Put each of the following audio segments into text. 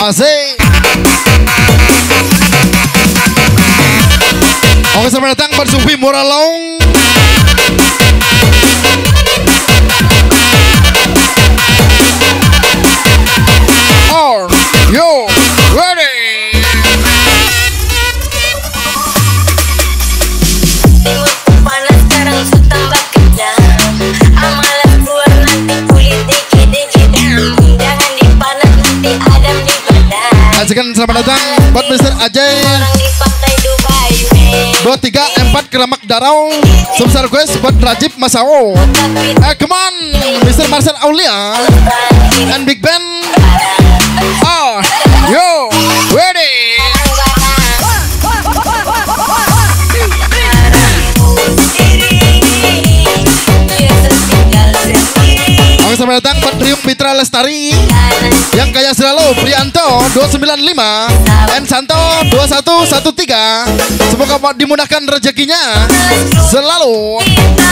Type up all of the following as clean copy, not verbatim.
Masih. Oke, selamat datang buat Sufi Moralong. Are you ready? Panas sekarang tambah kejam. Amalan keluar nanti kulit dikit-dikit. Jangan dipanas nanti adam di badan. Ajakan selamat datang buat Mr. Ajay. Orang di pantai Dubai, 2, 3, 4 Keramak Darau. Sebesar request buat Rajib Masao. Come on, Mr. Marcel Aulia and Big Ben. Are you ready? Oke, selamat datang buat Trium Pitra Lestari yang kaya selalu, Prianto 295 and Santo 2113. Semoga dimudahkan rezekinya selalu.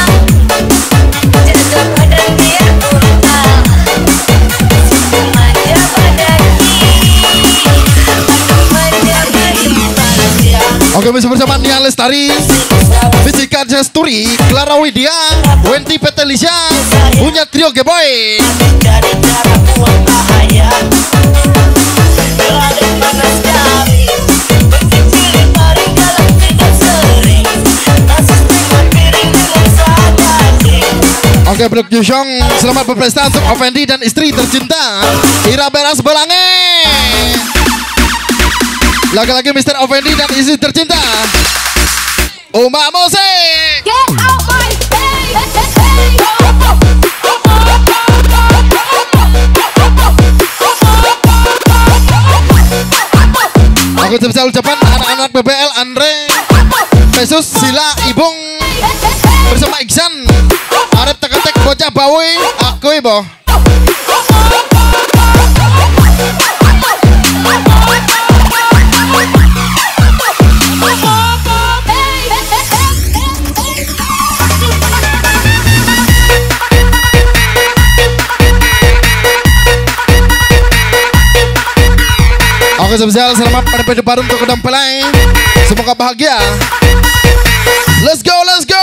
Oke, masih bersama Nia Lestari, Fisika Jasturi, Clara Widya, Wendy Petelisha, punya trio Geboy. Oke, Blok Yusyong, selamat berprestasi untuk Effendi dan istri tercinta Ira Beras Belange. Lagi-lagi Mr. Effendi dan istri tercinta Uma Musik. Get out my Aku sebesar ucapan anak-anak BBL Andre, Pesus, Sila, Ibung bersama Iksan, Arep Teketek, Bocah Bawi, aku ibu. Oke, spesial selamat pada PD baru untuk Kedam Pelai. Semoga bahagia. Let's go, let's go.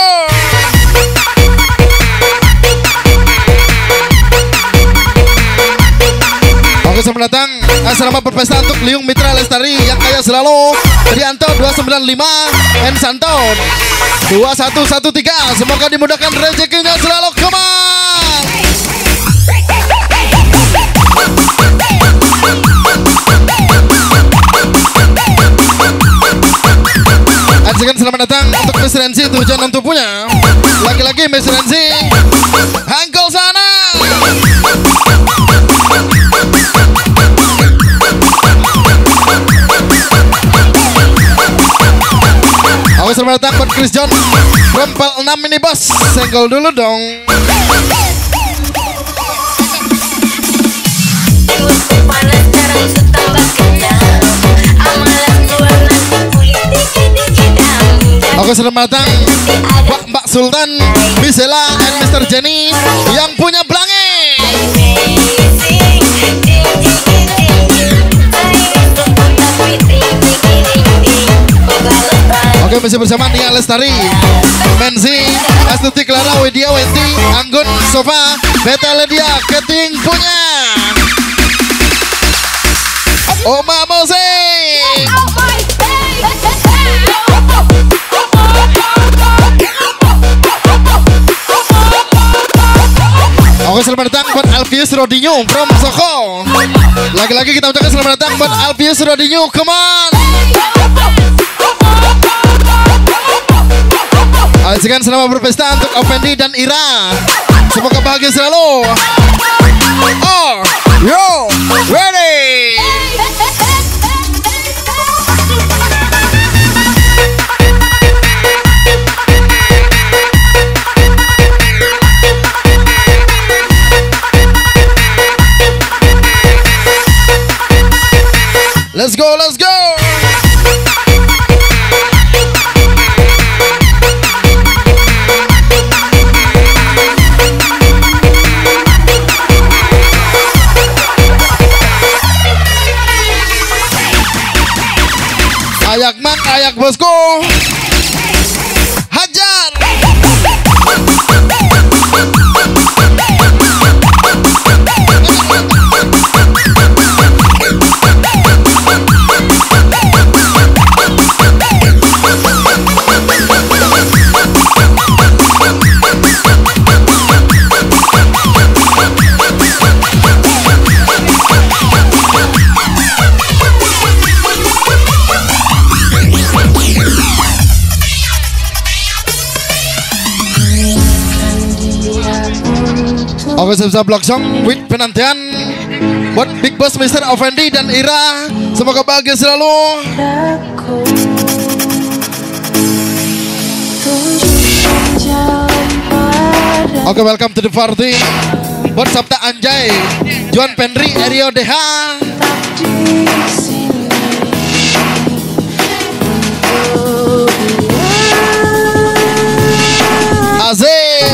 Oke, selamat datang. Selamat berpesta untuk Liung Mitra Lestari yang kaya selalu, Trianto 295 and Santon 2113. Semoga dimudahkan rezekinya selalu. Come on. Ajakan selamat datang untuk Miss Renzi tujuan tubuhnya. Lagi-lagi Miss Renzi Hangkol sana. Oke, selamat datang buat Chris John Rempel 6 mini bos. Senggol dulu dong. panas sekarang tambah kejam. Amalan keluar nanti kulit dikit-dikit. Oke, selamat datang Mbak Sultan, Bisela and Mr. Jenny yang punya Belange. Oke, masih bersama Nia Lestari, Menzi, Astuti, Clara, Widya, Wendy, Anggun, Sofa, Beta Ledia, Keting punya Oma Musik. Oke, selamat datang buat Alfius Rodinho from Soko. Lagi-lagi kita ucapkan selamat datang buat Alfius Rodinho. Come on. Ajakan selamat berpesta untuk Effendi dan Ira. Semoga bahagia selalu. Oh, yo, ready. Let's go, let's go. mang ayak bosku. Hajar. Oke, siap-siap blok song with penantian buat Big Boss Mr. Effendi dan Ira. Semoga bahagia selalu. Oke, welcome to the party. Buat Sabta Anjay, Juan Penri, Erio Deha. Asik.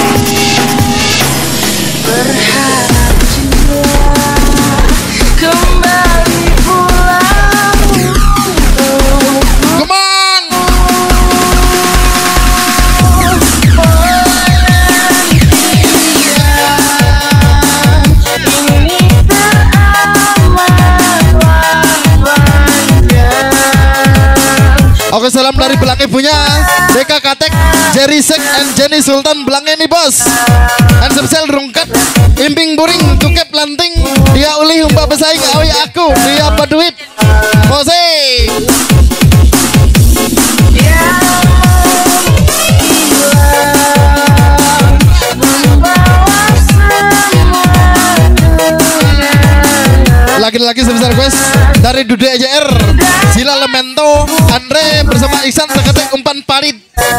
Berharap jiwa kembali pulang. Come on. Oke, salam dari Belange punya Deka Katek, Jerry Sek, and Jenny Sultan Belange nih bos. Dan spesial rungkat Imping Buring Tukep Lanting. Dia uli umba besaing awi aku. Dia paduit Mose. Lagi-lagi sebesar quest dari Dude EJR, Sila Lemento, Andre bersama Iksan Teketek umpan parit.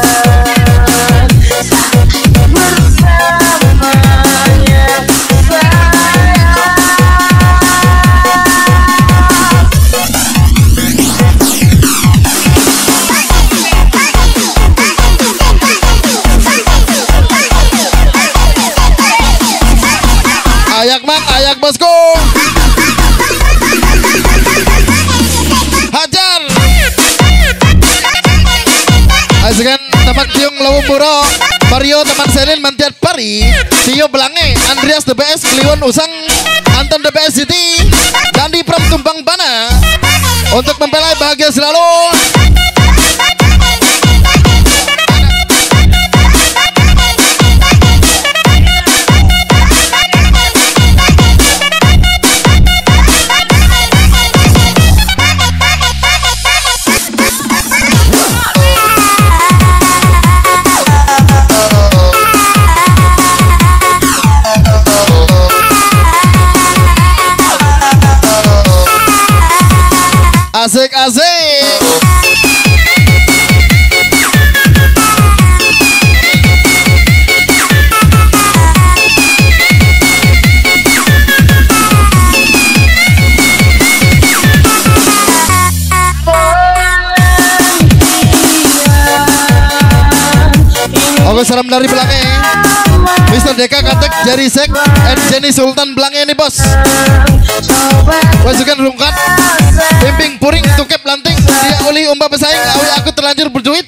Ayak mak, ayak bosku. Hajar. Asegan teman Tiung Lawung Buro, Mario teman Selin Mantiat Pari, Tio Belange, Andreas DBS Kliwon Usang, Anton DBS City, Dandi Pram Tumbang Bana. Untuk mempelai bahagia selalu. Asik, asik. Oke, salam dari Belange, Mr. Deka Katek, Jerry Sek, and Jenny Sultan Belange nih bos. Pasukan rungkat Pimping Puring Tukep Lanting. Dia uli umba pesaing awi aku terlanjur berduit.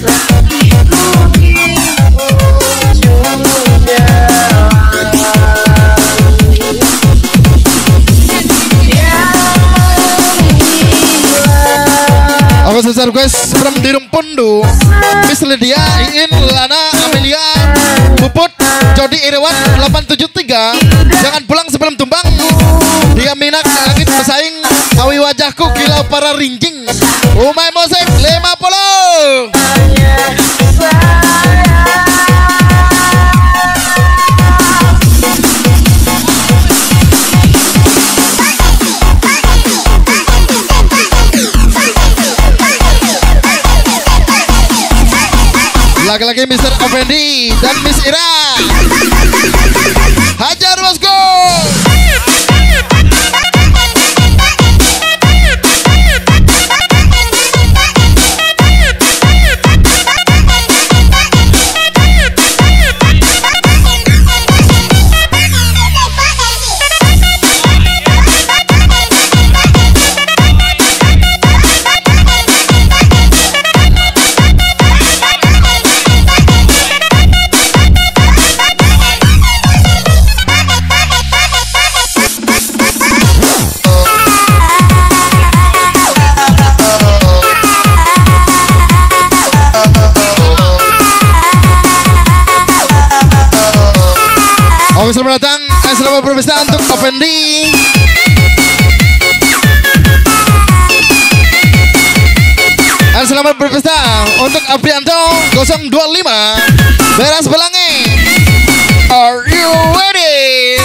Oke, sebesar guys from Dirung Pundu, Miss Lydia, Iin, Lana, Amelia, Puput, Jody Irawan 873. Jangan pulang sebelum tumbang. Dia minak langit pesaing awi wajahku kilau para rinjing. Umay Mosek 50. Lagi-lagi Mr. Effendi dan Miss Ira. Hajar bosku. Oke, selamat datang. Selamat berpesta untuk Opendi. Selamat berpesta untuk Aprianto 025 Beras Belange. Are you ready?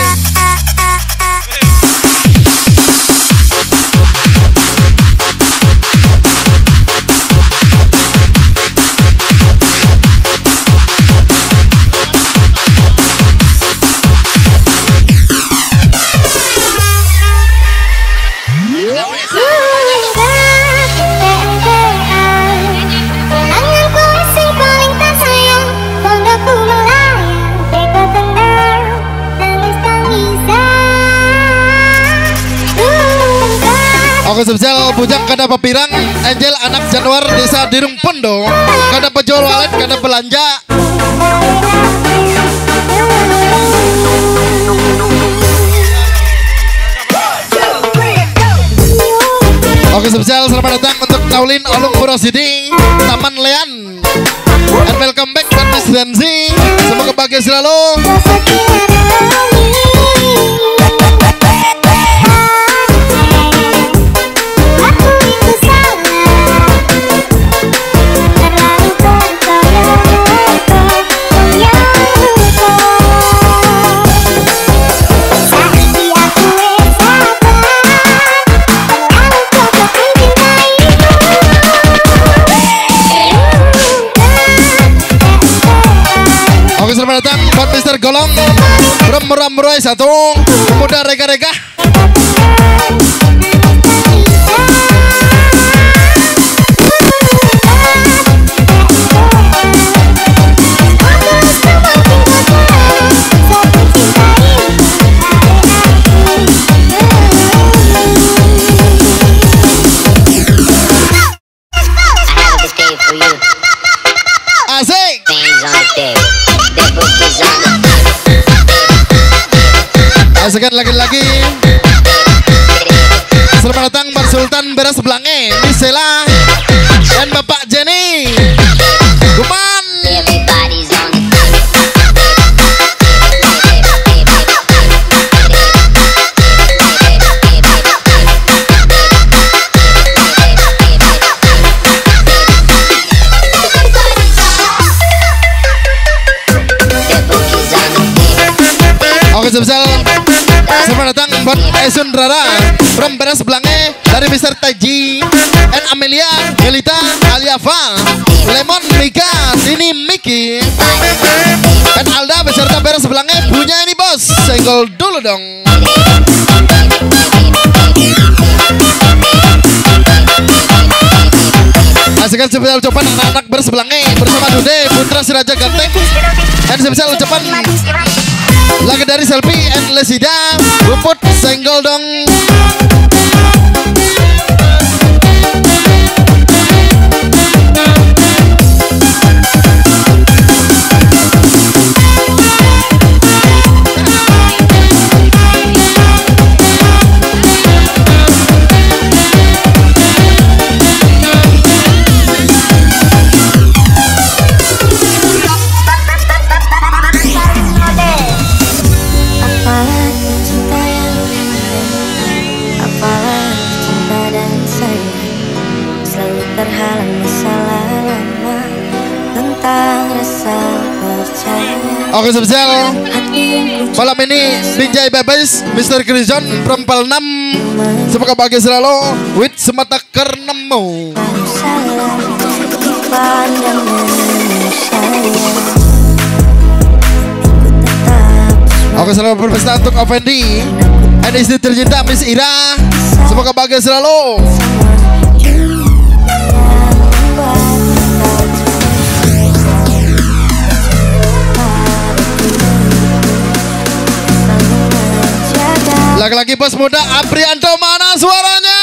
Oke, spesial bujang kada papirang Angel anak Januar desa Dirung Pondo kada pejual walet kada belanja. Oke, spesial selamat datang untuk Naulin Olung Purosidi Taman Lean. And welcome back buat Miss Renzi. Semoga bahagia selalu. Selamat datang buat Mr. Golong Ram-ram-roy satu pemuda rega-rega. Asik. Sekian lagi-lagi. Selamat datang Bar Sultan Beras Belange, Misela dan Bapak Jenny Guman. Oke, spesial selamat datang buat Esun Rara from Beras Belange dari Mr. Taji and Amelia, Elita, Aliafa, Lemon, Mika, Dini, Miki dan Alda beserta Beras Belange punya ini bos. Senggol dulu dong. Asik spesial ucapan anak-anak Beras Belange bersama Dude Putra Siraja Ganteng dan spesial ucapan lagi dari Selfie and Lesida Buput senggol dong. Oke, spesial malam ini Binjai Bebes Mr. Krison Perempal 6. Semoga bahagia selalu with semata kernemu. Oke, selamat berpesta untuk Ovendi dan istri tercinta Miss Ira. Semoga bahagia selalu. Lagi-lagi bos muda Aprianto, mana suaranya?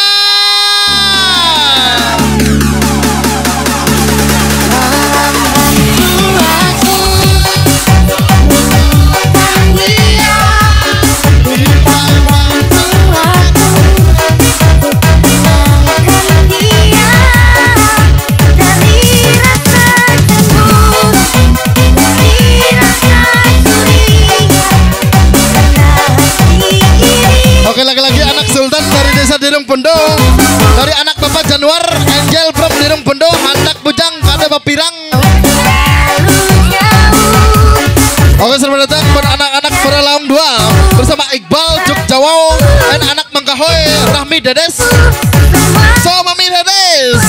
Pondo. Dari anak Bapak Januar, Angel from Dirung Pondo, anak Bujang, Kade Bapirang. Oke, selamat datang buat anak-anak para Laung 2 bersama Iqbal, Cuk Jawau, dan anak Mangkahoy, Rahmi Dedes. So, Mami Dedes.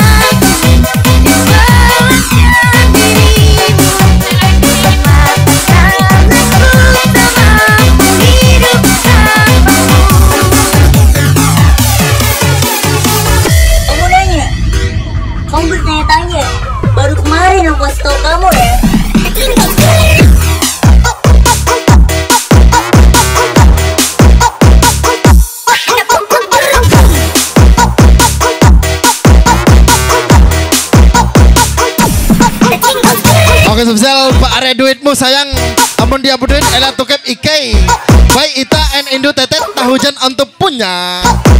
Kamu nanya, kamu bertanya-tanya, baru kemarin aku kasih tau kamu ya. Oke, spesial Pak Are duitmu sayang, amun dia duit elah tukep Ike. Baik Ita and Indo Tetet tahujan untuk punya.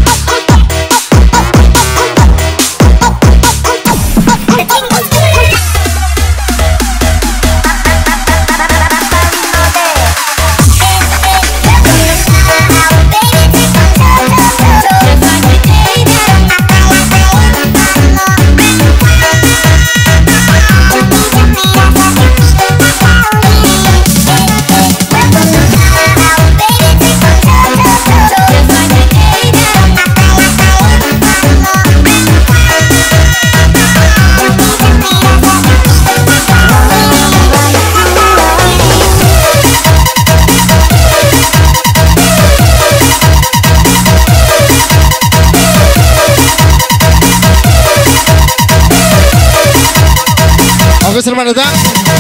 Oke, selamat datang.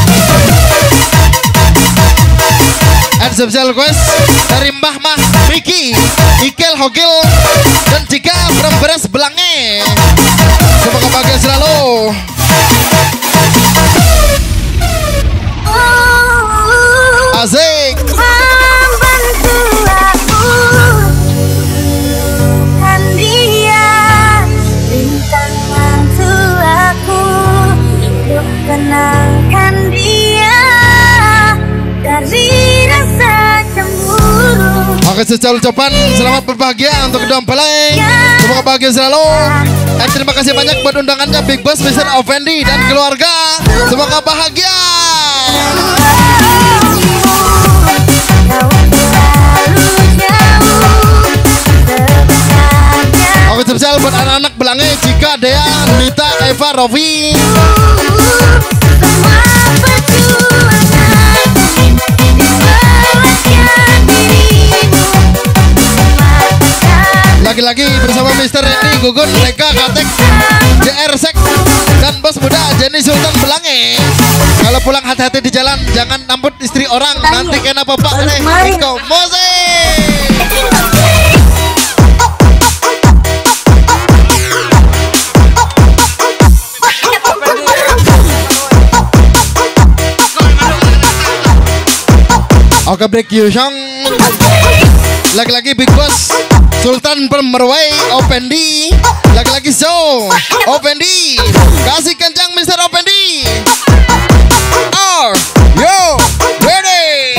And spesial request dari Mbah Mah Miki, Ikel Hogil, dan Jika from Beres Belange. Semoga bahagia selalu. Asik. Membantu aku, kan dia bintang mantu aku, untuk kenalkan dia dari rasa cemburu. Oke, secara ucapan selamat berbahagia untuk kedua mempelai. Semoga bahagia selalu. Dan terima kasih banyak buat undangannya Big Boss, Mr. Effendi dan keluarga. Semoga bahagia. Oke, spesial buat anak-anak Belange, Jika, Dea, Nita, Eva, Rofi. Lagi-lagi bersama Mr. Randy, Gugun, Reka, Katek, JR Sek, dan bos muda Jenny Sultan Belange. Kalau pulang hati-hati di jalan, jangan nambut istri orang, nanti kena bapak nih. Iko Mose. Oke, break you song. Lagi-lagi Big Boss Sultan Permerway Effendi. Lagi-lagi so Effendi. Kasih kencang Mr. Effendi. Are you ready?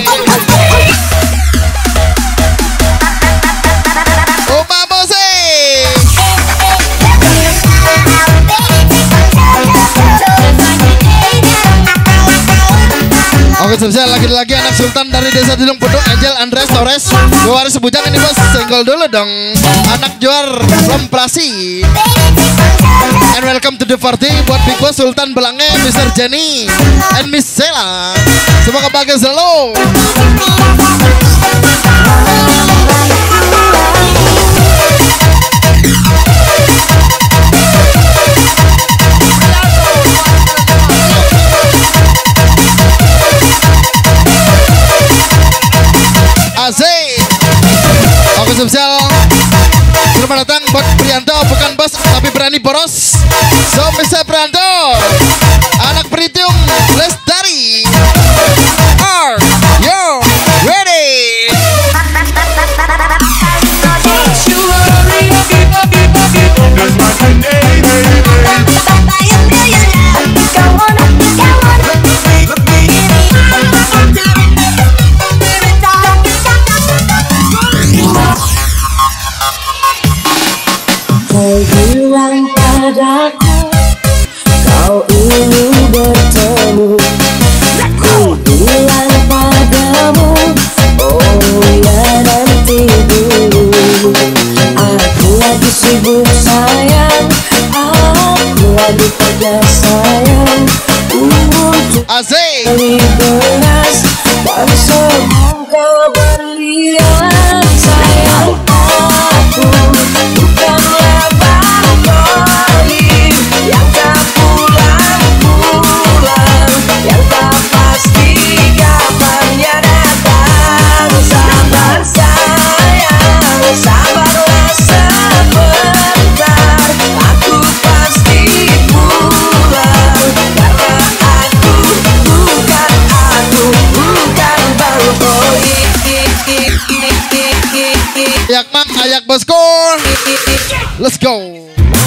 Opa Bose. Oke, spesial lagi-lagi anak Sultan dari Desa Dilung Podo, Angel Andres Torres. Waris Bujang ini bos, senggol dulu dong. Anak Juar Lomprasi. And welcome to the party buat Big Boss Sultan Belange, Mr. Jenny and Miss Sela. Semoga bahagia selalu. Asik. Oke, spesial selamat datang buat Prianto, bukan bos tapi berani boros. So Mr. Prianto, anak Pritium Lestari. Are you ready? beli beras dan sebelum kau berlian sayang aku bukanlah bangkolim yang tak pulang-pulang, yang tak pasti kapannya datang. Sabar sayang, sabarlah sebentar, aku pasti pulang karena aku bukan bangkolim. Ayak mak, ayak bosku. Let's go.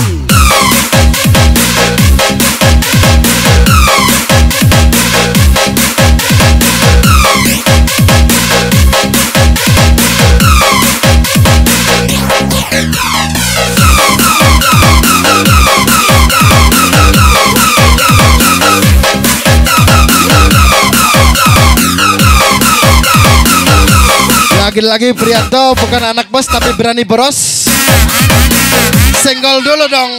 Lagi-lagi Prianto bukan anak bos tapi berani boros. Senggol dulu dong.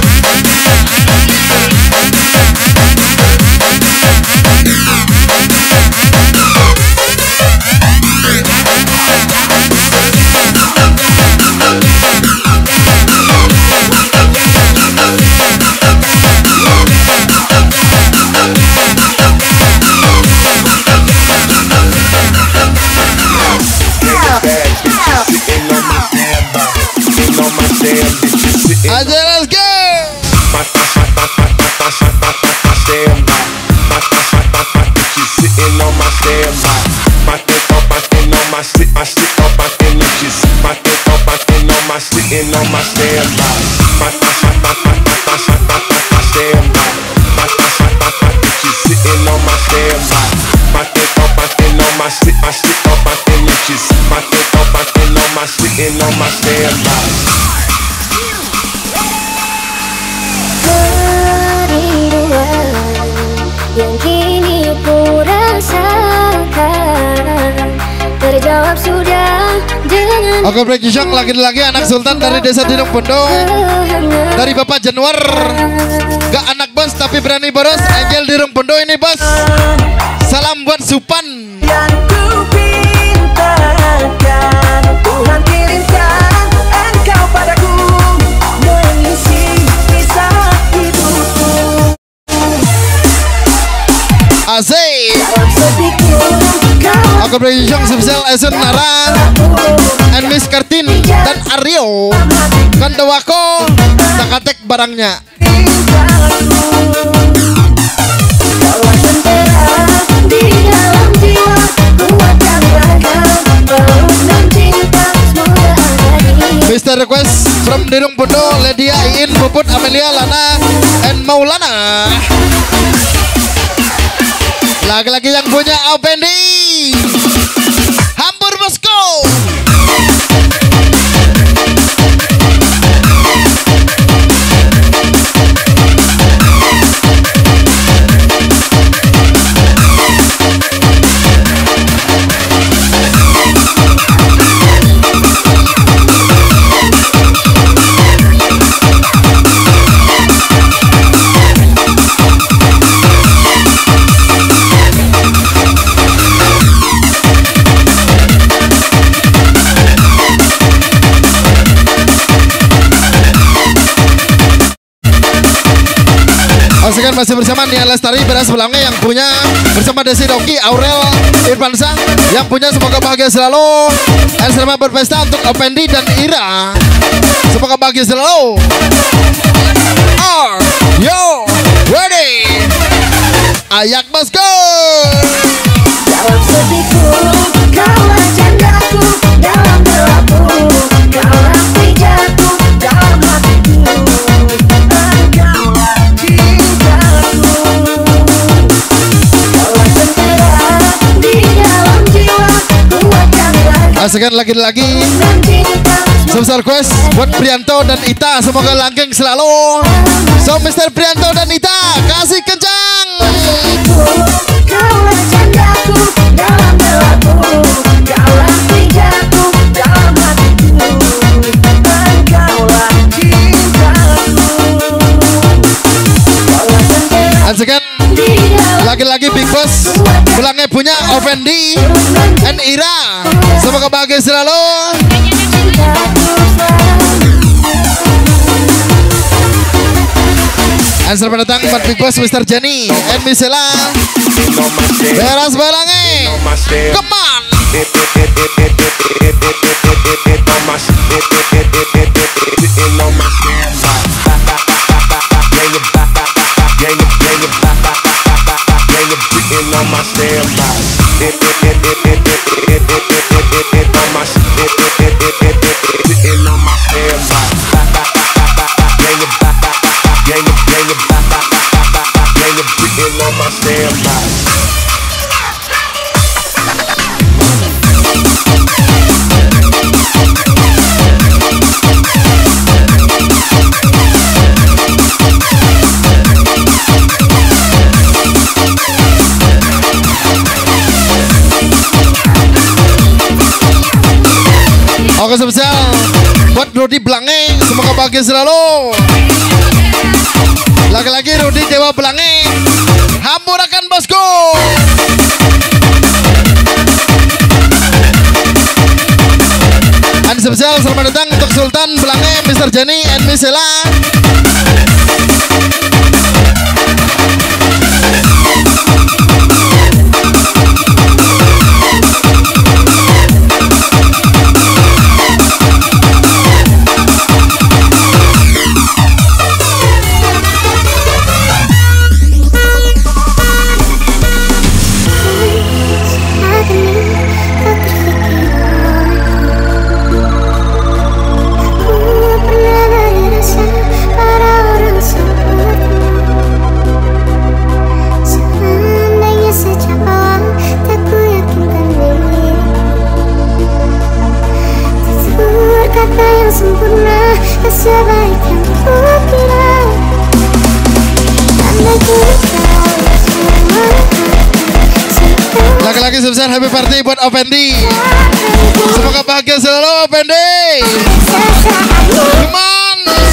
Aja, let's go. Yang kini ku rasakan terjawab sudah dengan Oke, break Jong lagi-lagi anak sultan dari desa Dinung Pondok, dari Bapak Januar. Gak anak bos tapi berani boros. Angel Dinung Pondok ini bos. Salam buat Supan. Yang ku pintakan Tuhan kirimkan engkau padaku mengisi kisah hidupku. Asik. Dalam sepiku kau Oke, break Jong spesial Esun Nara and Miss Kartin dan Aryo Kandawako Sakatek barangnya. Kaulah tentera di dalam jiwa, kuatkan raga, peluk dan cinta semoga abadi. Mr. Request from Dinung Pondok, Lydia, Iin, Puput, Amelia, Lana, and Maulana. Lagi-lagi yang punya Opendi Hampur bosku. Pastikan masih bersama Nia Lestari Beras Belangnya yang punya, bersama Desi Doki, Aurel, Irfan Sang yang punya. Semoga bahagia selalu dan selamat berpesta untuk Opendi dan Ira. Semoga bahagia selalu. Are you ready? Ayak bosku. Dalam sepiku kaulah candaku, dalam gelapku kaulah pijaku, dalam hatiku engkaulah cintaku. Kaulah tentera di dalam jiwa, kuatkan raga Pastikan lagi-lagi dan cinta sebesar quest buat Prianto dan Ita. Semoga langgeng selalu. So Mr. Prianto dan Ita kasih kencang. kaulah candaku, dalam gelapku kaulah pijaku, dalam hatiku engkaulah cintaku. Kaulah tentera Pastikan di Lagi-lagi Big Boss pulangnya punya Ovendi and Ira. Semoga bahagia selalu. Dan selamat datang buat Big Boss Mr. Jenny and Misela. Beras balangnya. Come on. Oke spesial buat Rudi Belange, semoga bahagia selalu. Lagi-lagi Rudi Dewa Belange, hampurakan bosku. Dan spesial selamat datang untuk Sultan Belange, Mr. Jenny and Misela. Lagi-lagi sebesar happy party buat Ovendi. Semoga bahagia selalu Ovendi. Come on.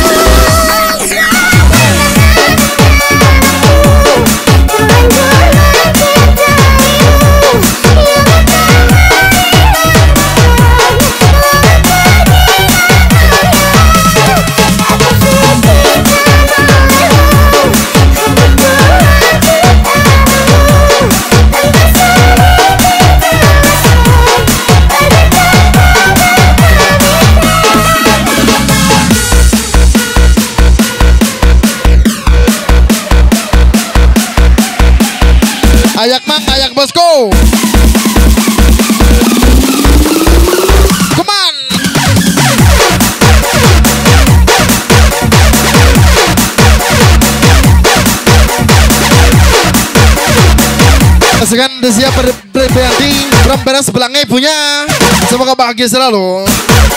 Ayak mang, ayak bosku. Come on. Segan siap berarti from Beras Belange punya. Semoga bahagia selalu.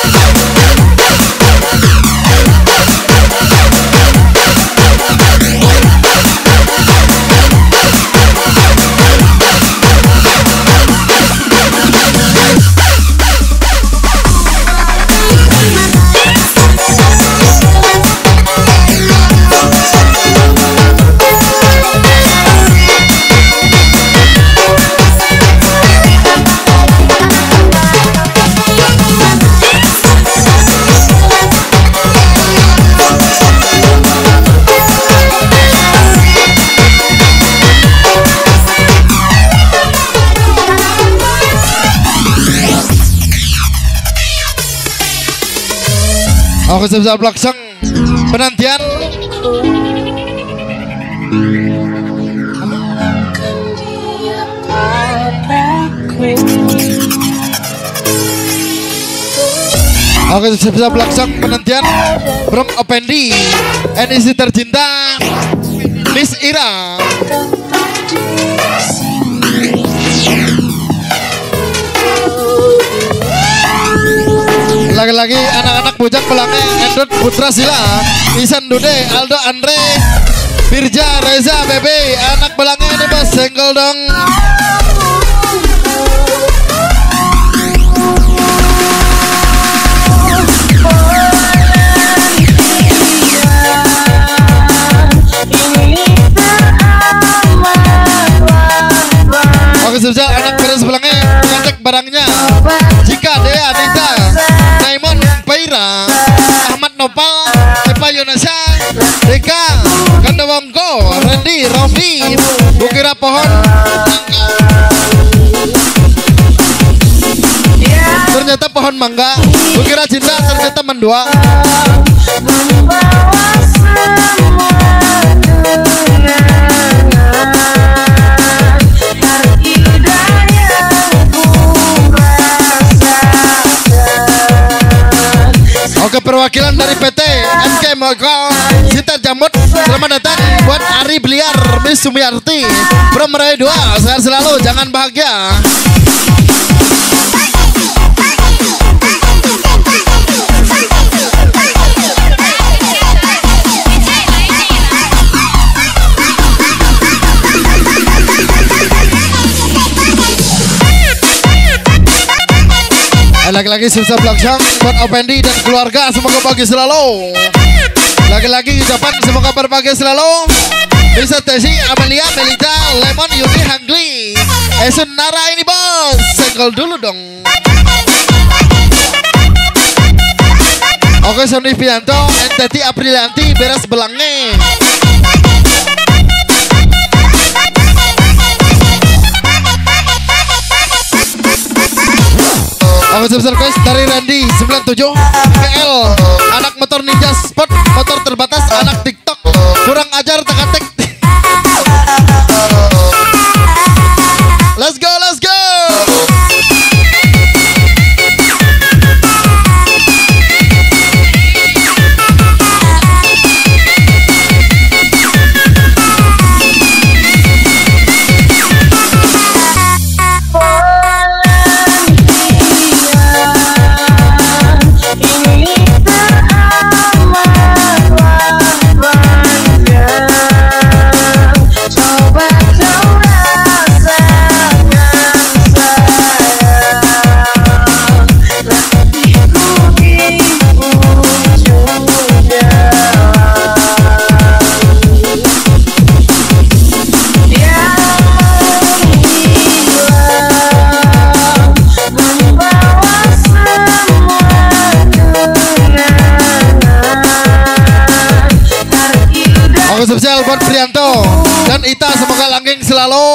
Oke sebesar belakang penantian. Oke sebesar belakang penantian from Ovendi and istri tercinta Miss Ira. Lagi-lagi anak-anak bujang Belange, Endut Putra Sila, Isan Dude, Aldo Andre, Firja, Reza, Bebe, anak Belange ini bos senggol dong. barangnya. Jika Dea Anita, Simon Paira, Ahmad Nopal, Epa Yonasa, Deka, Kandawangko, Randy, Rofi, Bukira Pohon. Ternyata pohon mangga, Bukira cinta ternyata mendua. Oke, perwakilan dari PT MK Mogol Cinta Jamut, selamat datang buat Ari Bliar, Miss Sumiarti, Bro Meraih 2, sehat selalu, jangan bahagia. Lagi-lagi susah belakang buat Opendi dan keluarga, semoga bahagia selalu. Lagi-lagi ucapan semoga berbahagia selalu. Bisa Tesi, Amelia, Melita, Lemon, Yudi, Hangli, Esun, Nara ini bos. Senggol dulu dong. Oke, Sony Pianto, Enteti Aprilianti, beres belangnya. Oke, sebesar guys dari Randy 97 KL, anak motor ninja sport, motor terbatas, anak TikTok, kurang ajar teka-tek. Let's go, let's go. Spesial buat Prianto dan Ita, semoga langgeng selalu.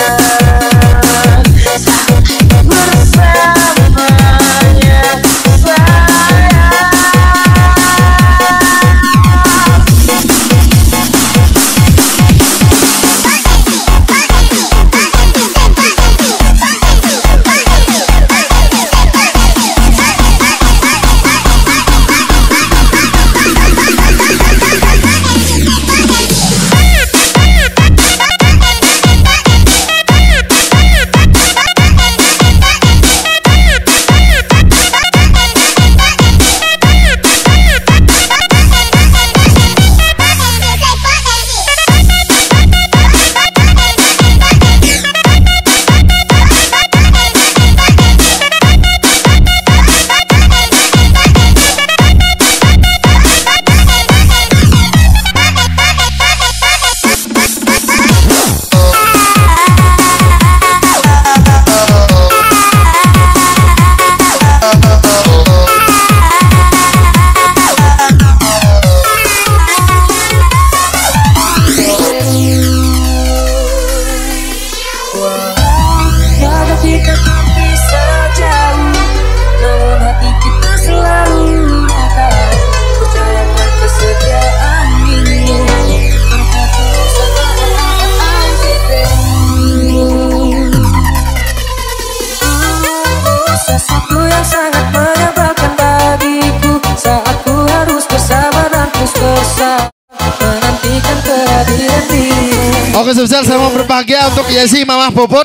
Oke, spesial saya mau berbahagia untuk Yesi, Mama Bobot.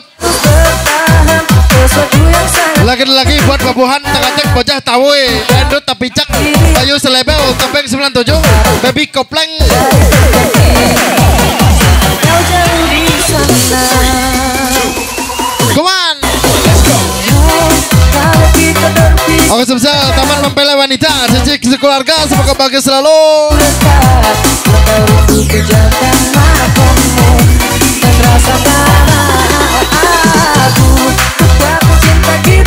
Lagi-lagi buat babuhan, tengah-tengah bocah tawe, endut tapi cak, Bayu Selebel, Topeng 97, Baby Kopleng. Come on. Oke, spesial Taman Mempelai Wanita, Cici sekeluarga, semoga bahagia selalu. Rasakan aku cinta kita.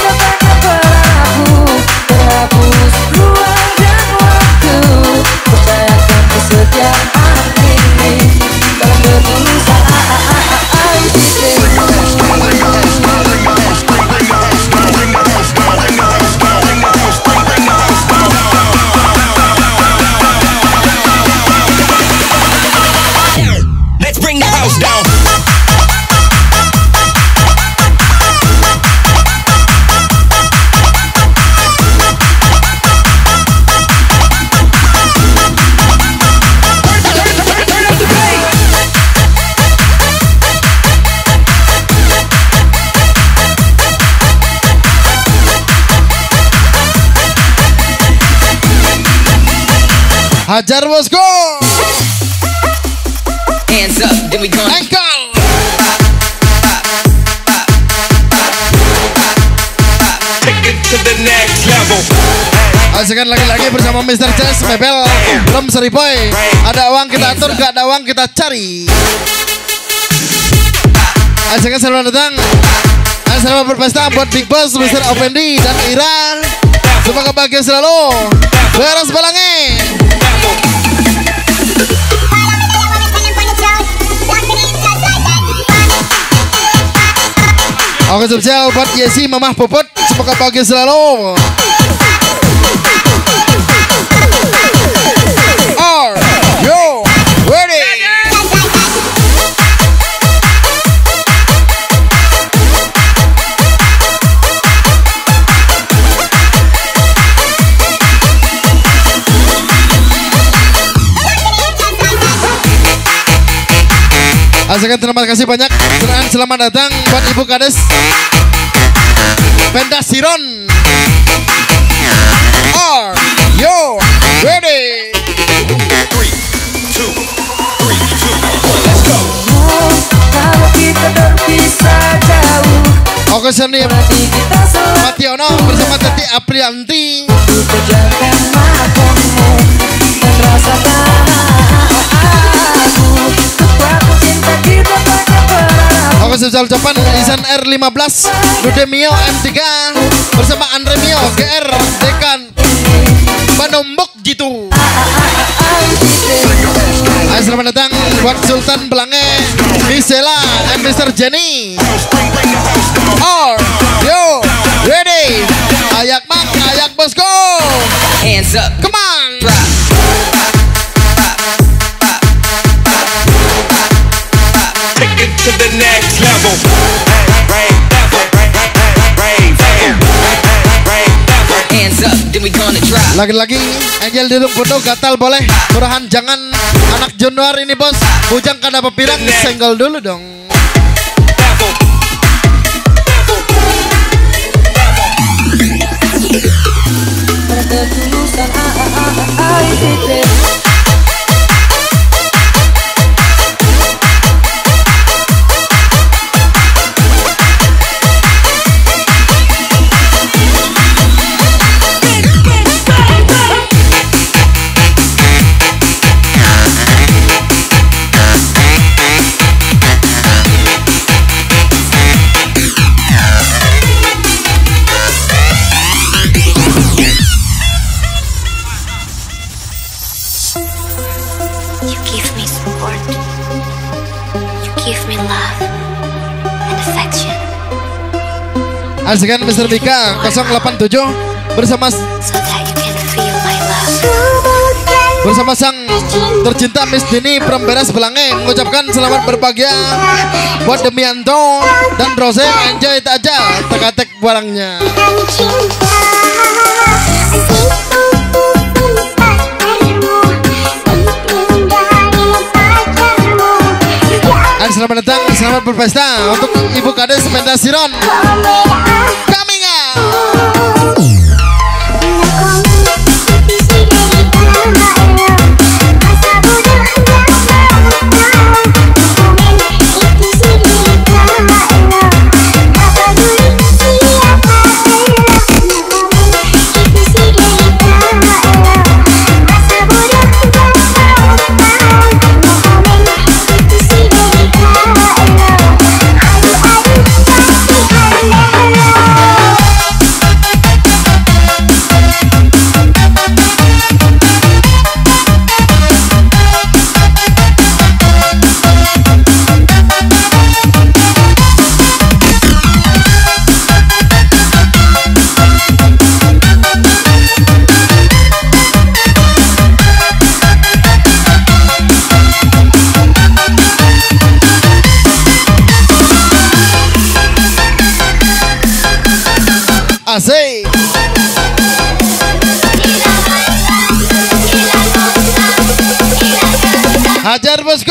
Hajar bosku. Hands up, then we gonna Engkol. take it to the next level. Asyikan lagi-lagi bersama Mr. Jazz Mebel Rom Seriboy. Ada uang kita atur, gak ada uang kita cari. Asyikan selamat datang. Selamat berpesta buat Big Boss, Mr. Opendi dan Ira. Semoga bahagia selalu. Beres balangi. Oke spesial buat Yesi, Mamah Popot. Semoga bahagia selalu. Are you ready? Asyikan terima kasih banyak. Selamat datang buat Ibu Kades Pendas Siron. Are you ready? 3, 2, 1, let's go. Kalau kita berpisah jauh, Oke Seni berarti kita selalu Mationo bersama Teti Aprianti. pejamkan matamu dan rasakan aku cinta kita banyak berharap. Oke spesial ucapan Isan R15 Dude Mio M3 bersama Andre Mio GR Dekan Manombok gitu. Selamat datang buat Sultan Belange, Misela and Mr. Jenny. Are you ready? Ayak mak, ayak bosku. Hands up, Come on. drop. Take it to the next level. Hands up, then we gonna drop. Lagi-lagi Angel Dilung Bondo gatal boleh. Murahan jangan anak Januar ini bos. Bujang kada pepirang senggol dulu dong. Ketulusan AIDP. You give me support. You give me love and affection. Asyikan Mr. Bika 087 bersama So that you can feel my love. bersama sang tercinta Miss Dini Premberas Belange mengucapkan selamat berbahagia buat Demianto dan Rose. Enjoy tak aja teka-tek barangnya. Selamat datang, selamat berpesta untuk Ibu Kades Pendas Siron. Coming out. Asik. Hajar bosku.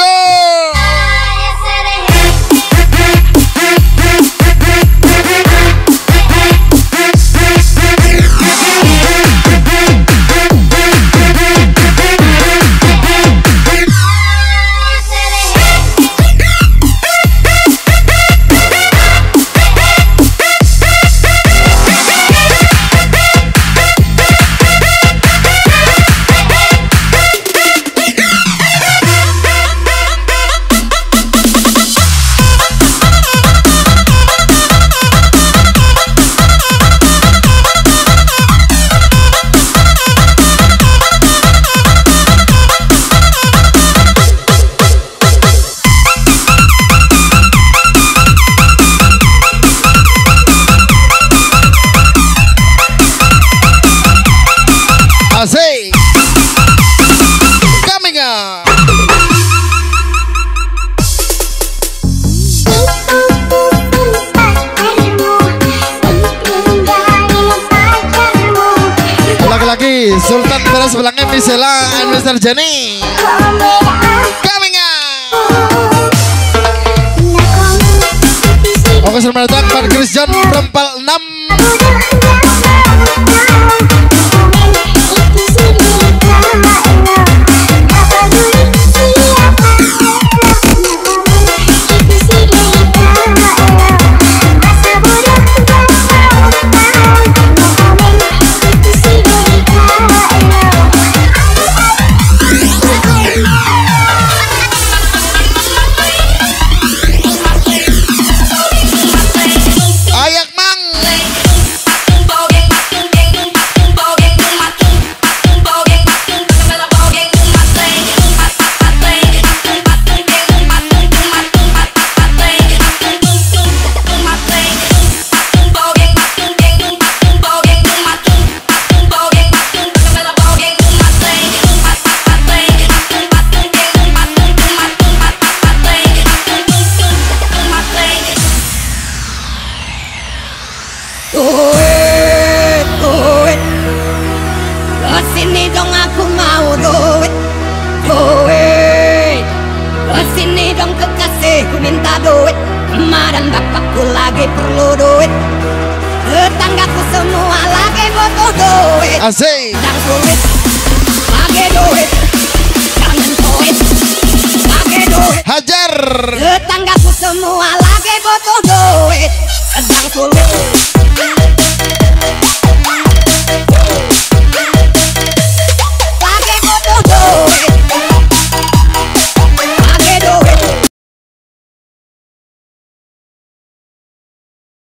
Misela and Mr. Jenny coming out. Oke, selamat datang Pak Christian Perempal 6. Kesini dong aku mau duit, duit. Kesini dong kekasihku minta duit. Kemarin bapakku lagi perlu duit. Tetanggaku semua lagi butuh duit. Asik. Dan duit, pakai duit. Jangan duit, pakai duit. Hajar. Tetanggaku semua lagi butuh duit. Sedang sulit.